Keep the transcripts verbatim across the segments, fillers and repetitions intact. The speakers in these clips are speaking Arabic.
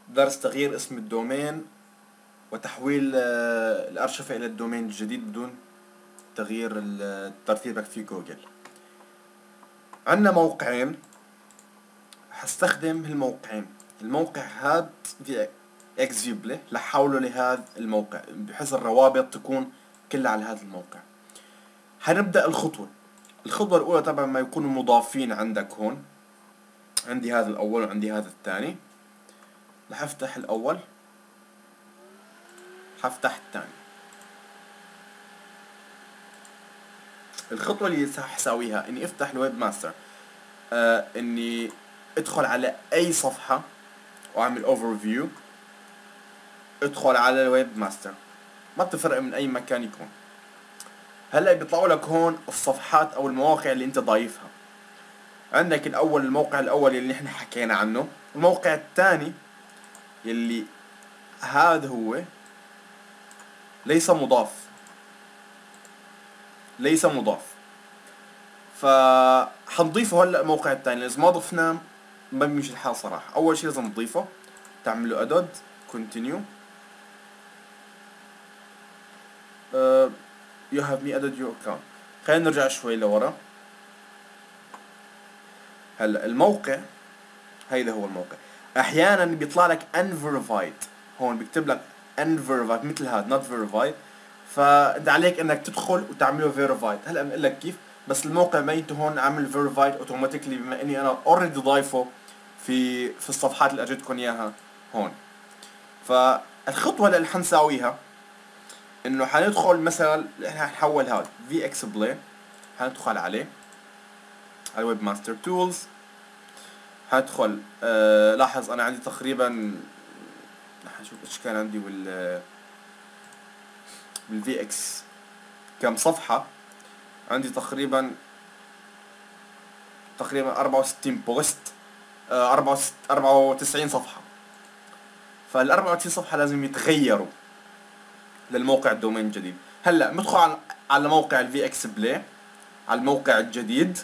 درس تغيير اسم الدومين وتحويل الأرشفة إلى الدومين الجديد بدون تغيير ترتيبك في جوجل. عندنا موقعين، هستخدم الموقعين. الموقع هاد في اكزيبله لحوله لهذا الموقع بحيث الروابط تكون كلها على هذا الموقع. هنبدأ الخطوة الخطوة الأولى طبعا ما يكونوا مضافين عندك هون. عندي هذا الأول وعندي هذا الثاني. رح افتح الأول، هفتح الثاني. الخطوة اللي هساويها اني افتح الويب ماستر، آه اني ادخل على اي صفحة واعمل اوفر فيو. ادخل على الويب ماستر، ما بتفرق من اي مكان يكون. هلا بيطلعوا لك هون الصفحات او المواقع اللي انت ضايفها. عندك الاول الموقع الاول اللي احنا حكينا عنه. الموقع الثاني يلي هذا هو ليس مضاف ليس مضاف فحنضيفه هلا الموقع الثاني. اذا ما ضفناه ما بيمشي الحال صراحه. اول شيء لازم تضيفه، تعمل له ادود كونتينيو. يو هاف مي ادد يور اكونت. خلينا نرجع شوي لورا. هلا الموقع هيدا هو الموقع. احيانا بيطلع لك unverified، هون بيكتب لك unverified مثل هذا not verified، فانت عليك انك تدخل وتعمله verified. هلا بنقول لك كيف، بس الموقع ميته هون عامل verified اوتوماتيكلي بما اني انا اوريدي ضايفه في في الصفحات اللي اجيتكم اياها هون. فالخطوه اللي حنساويها انه حندخل مثلا، احنا حنحول هذا في اكس بلاي، حندخل عليه على الويب ماستر تولز. حندخل آه لاحظ انا عندي تقريبا، رح نشوف ايش كان عندي بال بالفي اكس كم صفحة. عندي تقريبا تقريبا أربعة وستين بوست، آه أربعة وتسعين صفحة. فال أربعة وتسعين صفحة لازم يتغيروا للموقع الدومين الجديد. هلا ندخل على موقع الفي اكس بلاي، على الموقع الجديد،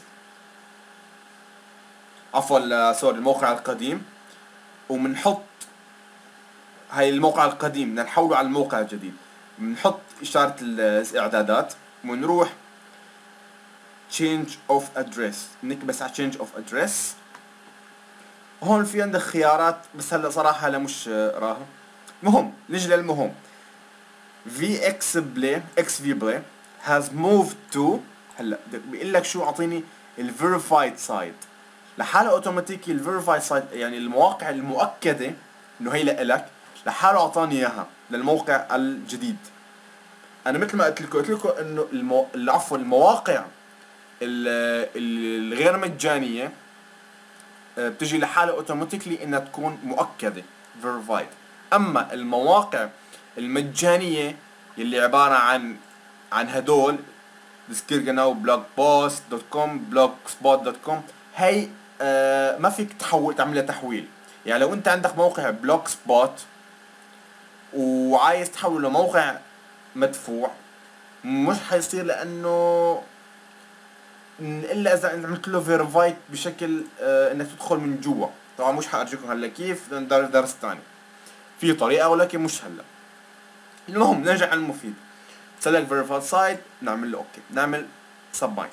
عفوا سوري الموقع القديم، وبنحط هاي الموقع القديم بدنا نحوله على الموقع الجديد. بنحط إشارة الإعدادات ونروح change of address، نكبس على change of address. هون في عندك خيارات بس هلا صراحة هلا مش راها. مهم نجي للمهم. في اكس بلاي اكس في بلاي has moved to، هلا بيقول لك شو، اعطيني الفيريفايد سايت لحاله اوتوماتيكي. الفيريفايد سايت يعني المواقع المؤكدة انه هي لإلك، لحاله اعطاني اياها للموقع الجديد. انا مثل ما قلت لكم قلت لكم انه المو... عفوا المواقع الغير مجانيه بتجي لحالها اوتوماتيكلي انها تكون مؤكده فيريفايد. اما المواقع المجانيه اللي عباره عن عن هدول ديسكيرجناو، بلوج بوست دوت كوم، بلوج سبوت دوت كوم، هي آه ما فيك تحول تعملها تحويل. يعني لو انت عندك موقع بلوج سبوت وعايز تحوله لموقع مدفوع مش حيصير، لانه الا اذا عملت له فيريفايد بشكل آه انك تدخل من جوا. طبعا مش حارجيكم هلا كيف، درس درس ثاني في طريقه ولكن مش هلا. المهم نرجع على المفيد. سلكت فيريفايد سايت، نعمل له اوكي، نعمل سبمايت.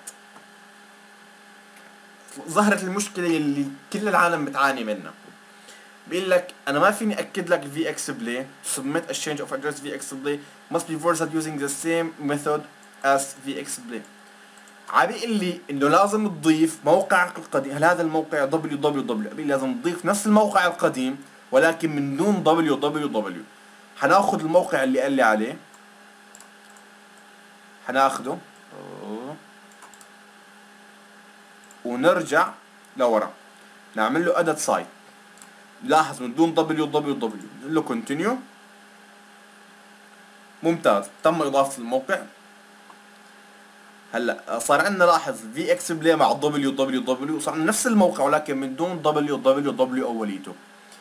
ظهرت المشكله اللي كل العالم بتعاني منها. بيقول لك انا ما فيني اكد لك في اكس بلاي submit a change of address في اكس بلاي must be verified using the same method as في اكس بلاي. عم بيقول لي انه لازم تضيف موقعك القديم. هل هذا الموقع دبليو دبليو دبليو بيقول لازم تضيف نفس الموقع القديم ولكن من دون دبليو دبليو دبليو. حناخذ الموقع اللي قال لي عليه، حناخده ونرجع لورا نعمل له ادت سايت. لاحظ من دون دبليو دبليو دبليو، نقول له كونتينيو. ممتاز، تم اضافه الموقع. هلا صار عندنا لاحظ في اكس بلاي مع دبليو دبليو دبليو، صار عندنا نفس الموقع ولكن من دون دبليو دبليو دبليو اوليته.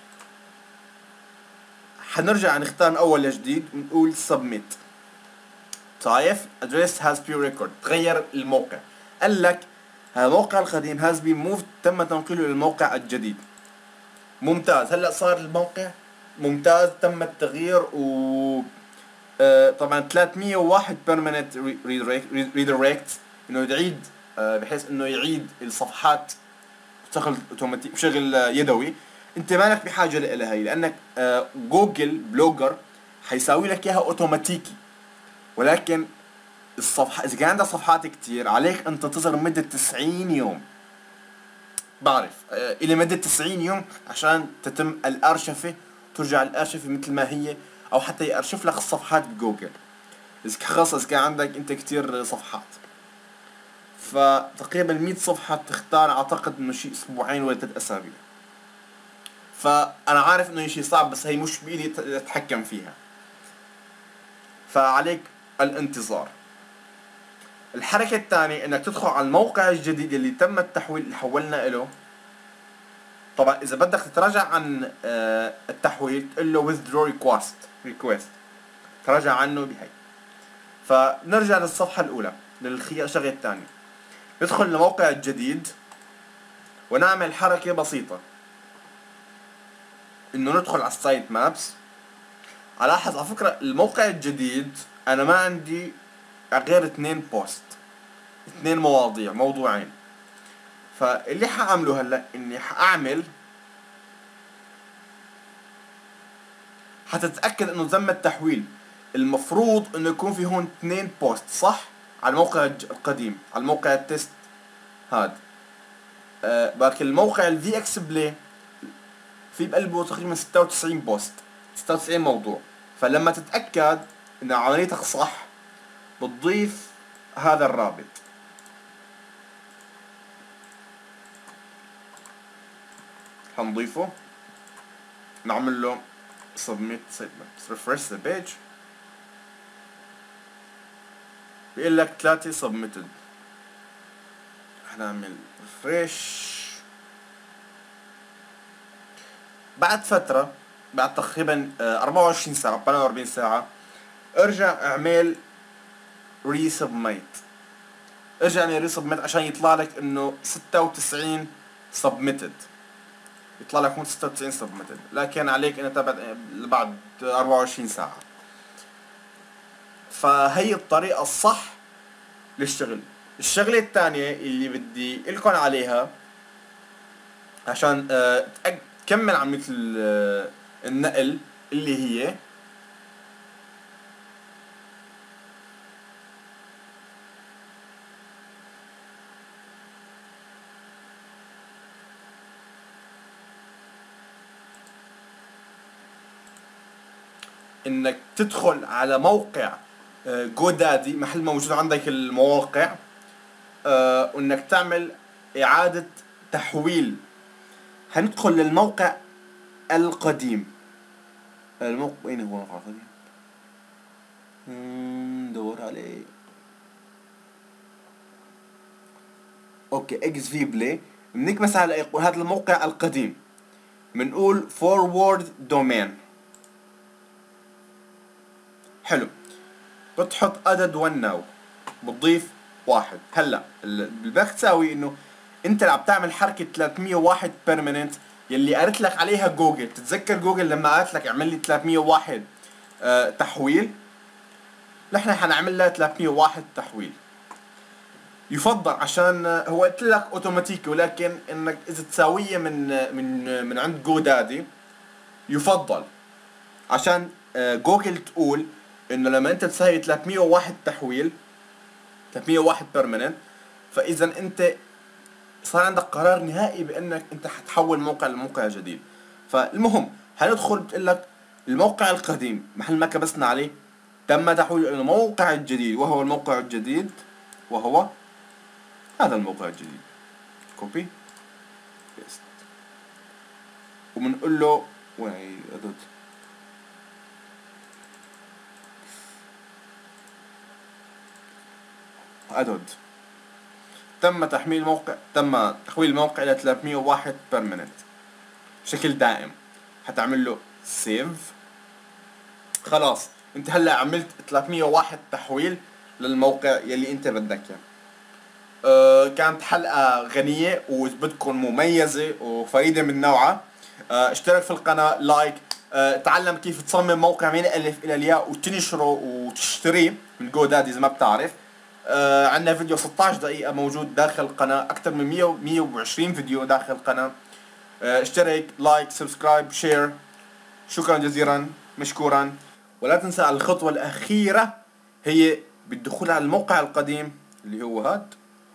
حنرجع نختار اول جديد ونقول سبميت. شايف ادريس هاز بي ريكورد، تغير الموقع. قال لك هذا الموقع القديم هاز بي موفد، تم تنقيله للموقع الجديد. ممتاز، هلا صار الموقع ممتاز تم التغيير. و آه طبعا ثلاثمية وواحد permanent redirect انه يعيد آه بحيث انه يعيد الصفحات بشغل اوتوماتيكي بشغل آه يدوي. انت مالك بحاجه لها هي، لانك آه جوجل بلوجر حيساوي لك اياها اوتوماتيكي، ولكن الصفحه اذا كان عندك صفحات كتير عليك ان تنتظر مده تسعين يوم. بعرف آه الى مده تسعين يوم عشان تتم الارشفه، ترجع الارشفه مثل ما هي، او حتى يارشف لك الصفحات بجوجل اذا خاصة اذا كان عندك انت كتير صفحات. فتقريبا مية صفحة بتختار اعتقد انه شيء اسبوعين ولا ثلاث اسابيع. فانا عارف انه شيء صعب بس هي مش بايدي اتحكم فيها، فعليك الانتظار. الحركة الثانية انك تدخل على الموقع الجديد اللي تم التحويل اللي حولنا له. طبعا اذا بدك تتراجع عن التحويل تقول له withdraw request request تراجع عنه بهي. فنرجع للصفحة الأولى للشغلة الثانية، ندخل للموقع الجديد ونعمل حركة بسيطة إنه ندخل على السايت مابس. ألاحظ على فكرة الموقع الجديد أنا ما عندي غير اثنين بوست، اثنين مواضيع موضوعين. فاللي حأعمله هلا إني حأعمل حتتأكد إنه تم التحويل. المفروض انه يكون في هون اثنين بوست صح على الموقع القديم، على الموقع التست هاد. أه باقي الموقع الفي اكس بلاي في بقلبه تقريبا ستة وتسعين بوست، ستة وتسعين موضوع. فلما تتأكد ان عمليتك صح بتضيف هذا الرابط. حنضيفه، نعمل له submit refresh the page، بيقول لك ثلاثة submitted. حنعمل refresh. بعد فترة، بعد تقريبا أربعة وعشرين ساعة ثمانية وأربعين ساعة ارجع اعمل resubmit. ارجع اعمل resubmit عشان يطلع لك انه ستة وتسعين submitted، يطلع لك هون ستة وتسعين submitted، لكن عليك انه تبع بعد أربعة وعشرين ساعة. فهي الطريقة الصح للشغل. الشغلة الثانية اللي بدي لكم عليها عشان أه تكمل عملية النقل اللي هي انك تدخل على موقع جو دادي محل ما موجود عندك المواقع، أه وانك تعمل اعادة تحويل. هندخل للموقع القديم. الموقع وين هو الموقع القديم؟ ندور عليه. اوكي اكس في بلاي. بنكبس على هذا الموقع القديم، بنقول forward domain. حلو، بتحط عدد one now، بتضيف واحد. هلا اللي بدك تساوي انه انت اللي عم تعمل حركه ثلاثمية وواحد permanent يلي قالت لك عليها جوجل. تتذكر جوجل لما قالت لك اعمل لي ثلاثمية وواحد آه تحويل؟ نحن حنعمل لها ثلاثمية وواحد تحويل. يفضل عشان هو قلت لك اوتوماتيكي، ولكن انك اذا تساويه من من من عند جو دادي يفضل، عشان جوجل تقول انه لما انت تساوي ثلاثمية وواحد تحويل ثلاثمية وواحد permanent، فاذا انت صار عندك قرار نهائي بانك انت حتحول موقع لموقع جديد. فالمهم هندخل بتقول لك الموقع القديم محل ما كبسنا عليه تم تحويله الى الموقع الجديد، وهو الموقع الجديد وهو هذا الموقع الجديد. كوبي بيست، وبنقول له وين ادوت ادود. تم تحميل موقع تم تحويل الموقع الى ثلاثمية وواحد permanent بشكل دائم. حتعمل له سيف. خلاص انت هلا عملت ثلاثمية وواحد تحويل للموقع يلي انت بدك اياه. أه كانت حلقة غنية وبدكم مميزة وفريدة من نوعها. أه اشترك في القناة، لايك، أه تعلم كيف تصمم موقع من الالف الى الياء وتنشره وتشتريه من جو دادي اذا ما بتعرف. أه عندنا فيديو ستة عشر دقيقة موجود داخل القناة، اكثر من مية مية وعشرين فيديو داخل القناة. أه اشترك، لايك، سبسكرايب، شير. شكرا جزيلا، مشكورا. ولا تنسى الخطوة الأخيرة هي بالدخول على الموقع القديم اللي هو هاد.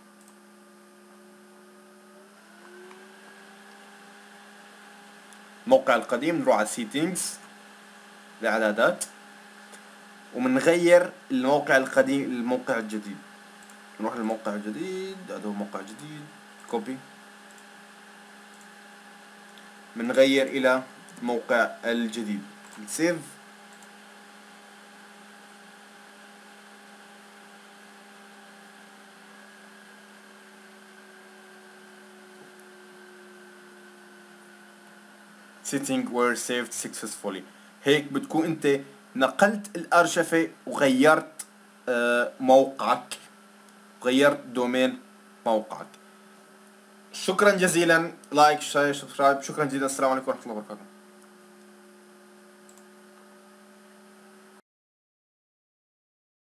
الموقع القديم نروح على سيتينجز، الإعدادات، ومنغير الموقع القديم للموقع الجديد. نروح للموقع الجديد، هذا هو موقع جديد، كوبي، منغير إلى الموقع الجديد، سيف. setting were saved successfully. هيك بتكون انت نقلت الارشفة وغيرت آه موقعك، غيرت دومين موقعك. شكرا جزيلا، لايك، شير، سبسكرايب. شكرا جزيلا، السلام عليكم ورحمة الله وبركاته.